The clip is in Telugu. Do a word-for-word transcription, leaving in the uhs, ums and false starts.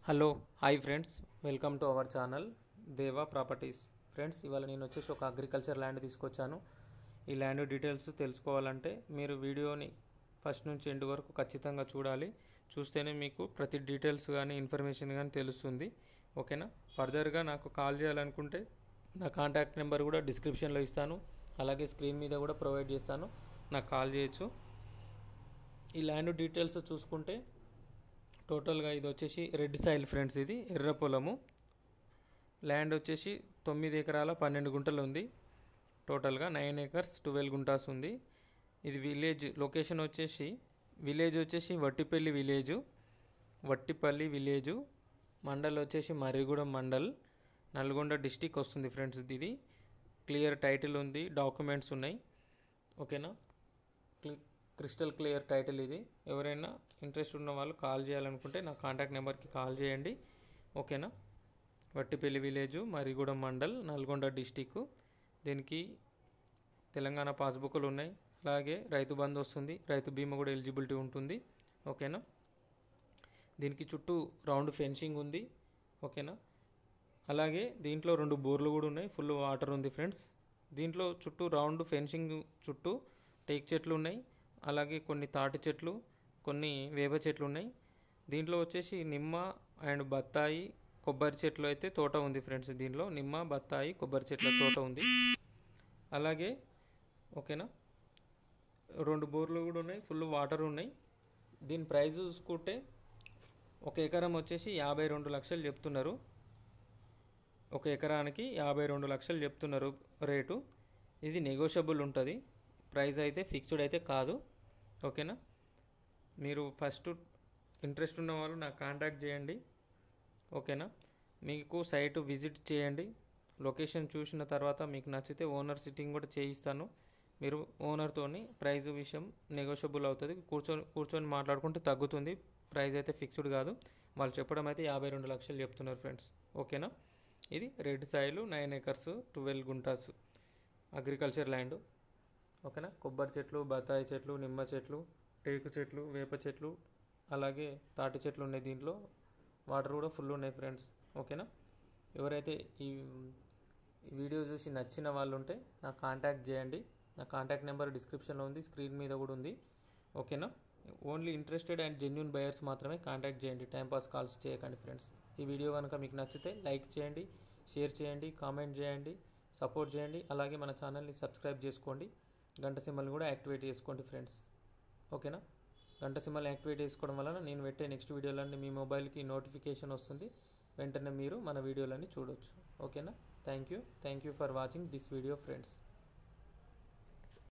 Hello hi friends, welcome to our channel Deva properties. Friends, ఇవాళ నేను వచ్చేసి ఒక అగ్రికల్చర్ ల్యాండ్ తీసుకొచ్చాను. ఈ ల్యాండ్ డీటెయిల్స్ తెలుసుకోవాలంటే మీరు వీడియోని ఫస్ట్ నుంచి ఎండ్ వరకు ఖచ్చితంగా చూడాలి. చూస్తేనే మీకు ప్రతి డీటెయిల్స్ కానీ ఇన్ఫర్మేషన్ కానీ తెలుస్తుంది. ఓకేనా? ఫర్దర్గా నాకు కాల్ చేయాలనుకుంటే నా కాంటాక్ట్ నెంబర్ కూడా డిస్క్రిప్షన్లో ఇస్తాను, అలాగే స్క్రీన్ మీద కూడా ప్రొవైడ్ చేస్తాను. నాకు కాల్ చేయొచ్చు. ఈ ల్యాండ్ డీటెయిల్స్ చూసుకుంటే టోటల్గా ఇది వచ్చేసి రెడ్ సాయిల్ ఫ్రెండ్స్. ఇది ఎర్ర పొలము. ల్యాండ్ వచ్చేసి తొమ్మిది ఎకరాల పన్నెండు గుంటలు ఉంది. టోటల్గా నైన్ ఏకర్స్ ట్వెల్వ్ గుంటాస్ ఉంది. ఇది విలేజ్ లొకేషన్ వచ్చేసి విలేజ్ వచ్చేసి వట్టిపల్లి విలేజు వట్టిపల్లి విలేజు మండల్ వచ్చేసి మర్రిగూడెం మండల్, నల్గొండ డిస్టిక్ వస్తుంది ఫ్రెండ్స్. ఇది క్లియర్ టైటిల్ ఉంది, డాక్యుమెంట్స్ ఉన్నాయి. ఓకేనా? క్లి క్రిస్టల్ క్లియర్ టైటిల్ ఇది. ఎవరైనా ఇంట్రెస్ట్ ఉన్న వాళ్ళు కాల్ చేయాలనుకుంటే నా కాంటాక్ట్ నెంబర్కి కాల్ చేయండి. ఓకేనా? Vattipalli village Marrigudem mandal, Nalgonda district. దీనికి తెలంగాణ పాస్బుక్లు ఉన్నాయి, అలాగే రైతు బంధు వస్తుంది, రైతు బీమా కూడా ఎలిజిబిలిటీ ఉంటుంది. ఓకేనా? దీనికి చుట్టూ రౌండ్ ఫెన్సింగ్ ఉంది. ఓకేనా? అలాగే దీంట్లో రెండు బోర్లు కూడా ఉన్నాయి, ఫుల్ వాటర్ ఉంది ఫ్రెండ్స్. దీంట్లో చుట్టూ రౌండ్ ఫెన్సింగ్ చుట్టూ టేక్ చెట్లు ఉన్నాయి, అలాగే కొన్ని తాటి చెట్లు, కొన్ని వేప చెట్లు ఉన్నాయి. దీంట్లో వచ్చేసి నిమ్మ అండ్ బత్తాయి, కొబ్బరి చెట్లు అయితే తోట ఉంది ఫ్రెండ్స్. దీంట్లో నిమ్మ, బత్తాయి, కొబ్బరి చెట్ల తోట ఉంది. అలాగే ఓకేనా, రెండు బోర్లు కూడా ఉన్నాయి, ఫుల్ వాటర్ ఉన్నాయి. దీని ప్రైస్ చూసుకుంటే ఒక ఎకరం వచ్చేసి యాభై రెండు లక్షలు చెప్తున్నారు. ఒక ఎకరానికి యాభై రెండు లక్షలు చెప్తున్నారు రేటు. ఇది నెగోషియబుల్ ఉంటుంది, ప్రైస్ అయితే ఫిక్స్డ్ అయితే కాదు. ఓకేనా? మీరు ఫస్ట్ ఇంట్రెస్ట్ ఉన్న వాళ్ళు నాకు కాంటాక్ట్ చేయండి. ఓకేనా? మీకు సైట్ విజిట్ చేయండి. లొకేషన్ చూసిన తర్వాత మీకు నచ్చితే ఓనర్ సిట్టింగ్ కూడా చేయిస్తాను. మీరు ఓనర్తోని ప్రైస్ విషయం నెగోషియబుల్ అవుతుంది. కూర్చొని కూర్చొని మాట్లాడుకుంటే తగ్గుతుంది. ప్రైస్ అయితే ఫిక్స్డ్ కాదు. వాళ్ళు చెప్పడం అయితే యాభై రెండు లక్షలు చెప్తున్నారు ఫ్రెండ్స్. ఓకేనా? ఇది red soil nine acres twelve guntas agriculture land. ఓకేనా? కొబ్బరి చెట్లు, బత్తాయి చెట్లు, నిమ్మ చెట్లు, టేకు చెట్లు, వేప చెట్లు, అలాగే తాటి చెట్లు ఉన్నాయి. దీంట్లో వాటర్ కూడా ఫుల్ ఉన్నాయి ఫ్రెండ్స్. ఓకేనా? ఎవరైతే ఈ వీడియో చూసి నచ్చిన వాళ్ళు ఉంటే నాకు కాంటాక్ట్ చేయండి. నా కాంటాక్ట్ నెంబర్ డిస్క్రిప్షన్లో ఉంది, స్క్రీన్ మీద కూడా ఉంది. ఓకేనా? Only interested and genuine buyers మాత్రమే కాంటాక్ట్ చేయండి. టైంపాస్ కాల్స్ చేయకండి ఫ్రెండ్స్. ఈ వీడియో కనుక మీకు నచ్చితే లైక్ చేయండి, షేర్ చేయండి, కామెంట్ చేయండి, సపోర్ట్ చేయండి. అలాగే మన ఛానల్ని సబ్స్క్రైబ్ చేసుకోండి. గంట సింబల్ని కూడా యాక్టివేట్ చేసుకోండి ఫ్రెండ్స్. ఓకేనా? గంట సింబల్ యాక్టివేట్ చేసుకోవడం వలన నేను పెట్టే నెక్స్ట్ వీడియోలన్నీ మీ మొబైల్కి నోటిఫికేషన్ వస్తుంది. వెంటనే మీరు మన వీడియోలన్నీ చూడవచ్చు. ఓకేనా? Thank you thank you for watching this video friends.